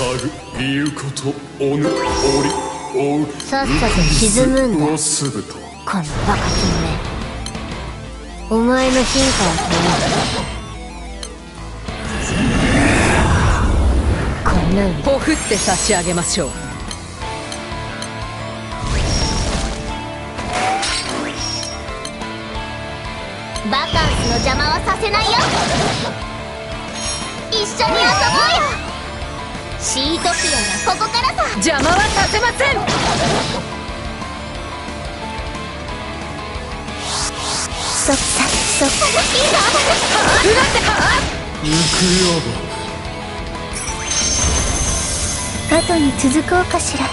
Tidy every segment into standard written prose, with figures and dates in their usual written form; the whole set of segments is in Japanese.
ぐ言うことおぬおりおうさっさと沈むんだ。 うすぶとこのバカキンめ、お前の進化は止める。こんなにほふって差し上げましょう。 バカンスの邪魔はさせないよ。一緒に遊ぼうよ。シートピアがここからさ。 邪魔はさせません。 そっさそっさ。 いいぞ。 うがっては行くよ後に続こうかしら。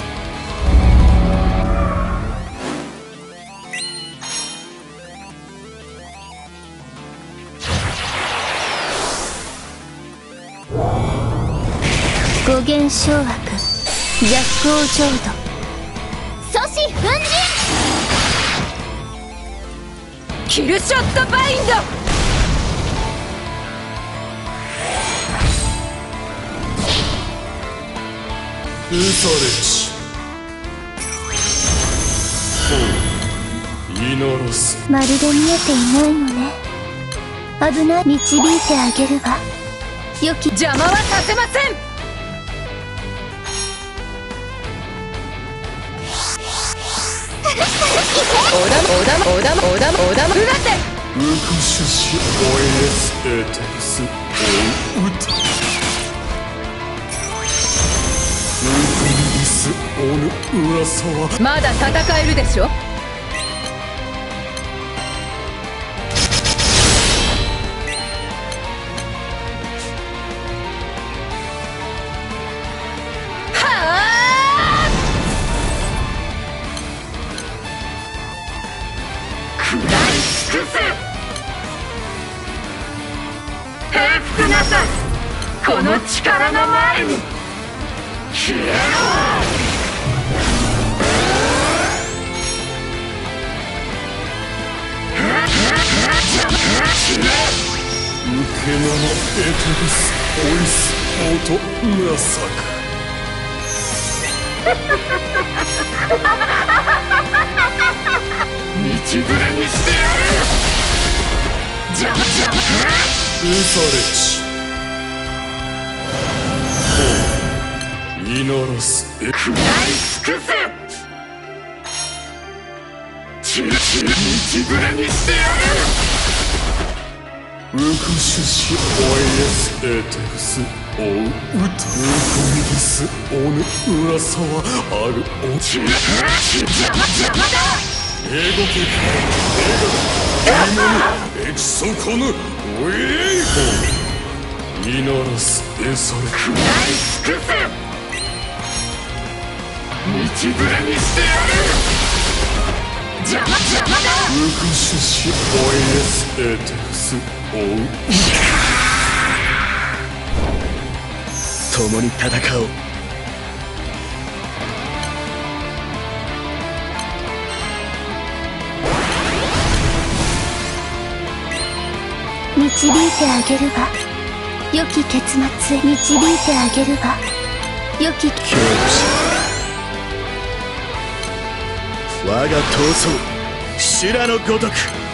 五元掌握、逆光浄土、 阻止粉塵。 キルショットバインド。 ウサレチ祈らす。 まるで見えていないのね。危ない。導いてあげるわ。良き邪魔はさせません。おだまうがって。 ウクシュシオイエスエテクスオウウタウクリスオヌウラサワ。 まだ戦えるでしょ。この力の前に消えろ。 ウケナのエテクスオイスオートムラサ道連れにしてやる。邪魔。 ウサレチ祈らす。 食らい尽くせ。道連れにしてやる。 ウクシュシオイエスエテクスオウウタウクミリスオヌウラサワアルオ邪魔だ。 英語系エクソコヌウェイホ祈らすエサレ。 食らい尽くせ。道連れにしてやる。邪魔だ。 ウクシュシオイエスエテクスオウウタ共に戦おう。 導いてあげるわ。良き結末へ導いてあげるわ。良き恐怖心我が闘争修羅のごとく。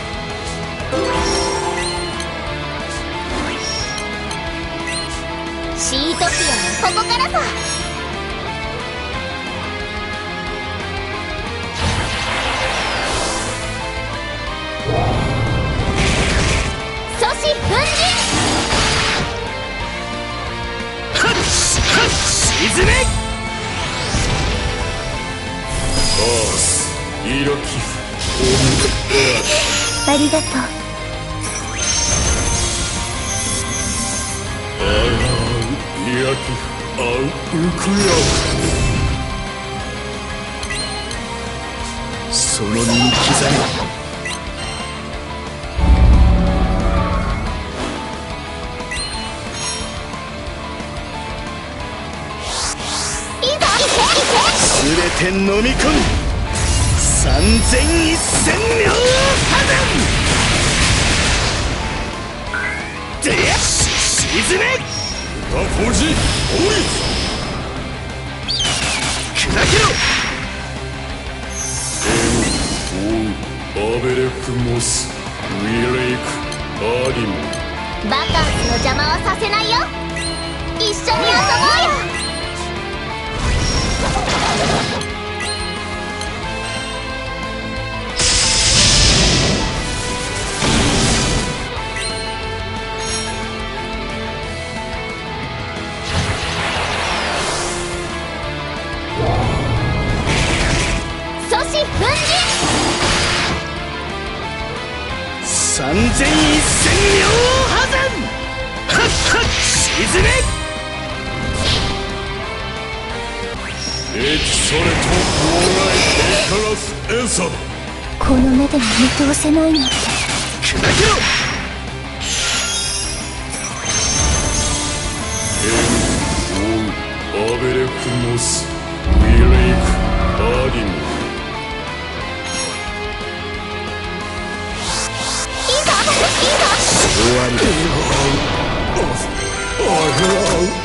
シートピアがここからさ。阻止粉塵。 沈め。アースイラキフオムエアシ。 ありがとう。 アラウイラキフアウウクヤウ。その身に刻め。全て飲み込む。三千一千秒破断で沈め。ウタフォジオリスアベレクモスウィレイクアリム。 バカンスの邪魔はさせないよ。一緒に遊ぼうよ。阻止粉塵。 三千一千両破山。はっはっ沈め。 エキサレトオーライエカラスエサ。 この目でも見通せないなんて。 砕けろ。 アベレクモスウィレイクアリム。 いざ終わりだ。 あら